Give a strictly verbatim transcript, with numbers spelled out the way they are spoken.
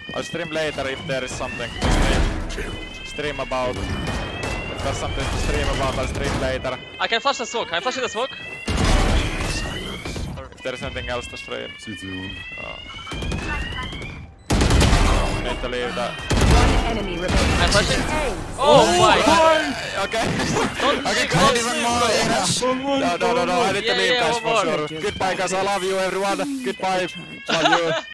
I'll stream later if there is something to stream. Stream about. If there's something to stream about, I'll stream later. I can flash the smoke. Can I flash in the smoke? If there's anything else to stream. Oh. Need to leave that. One enemy remaining. I'm flashing. Oh, oh my god. Okay. Don't Okay, shoot, go don't even shoot, more. bro. No, no, no, no. I need to Yeah, leave, yeah, guys, one for more. sure. Goodbye, guys. I love you, everyone. Goodbye. Love you.